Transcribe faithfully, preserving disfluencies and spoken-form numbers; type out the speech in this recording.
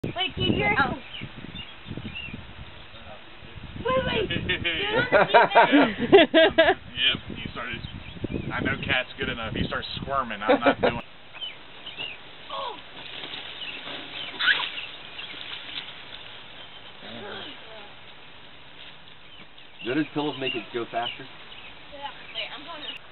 Wait, keep your... Oh. Wait, wait. Yep, he started... I know Cat's good enough. He starts squirming. I'm not doing... Do those pillows make it go faster? Yeah. Wait, I'm going to...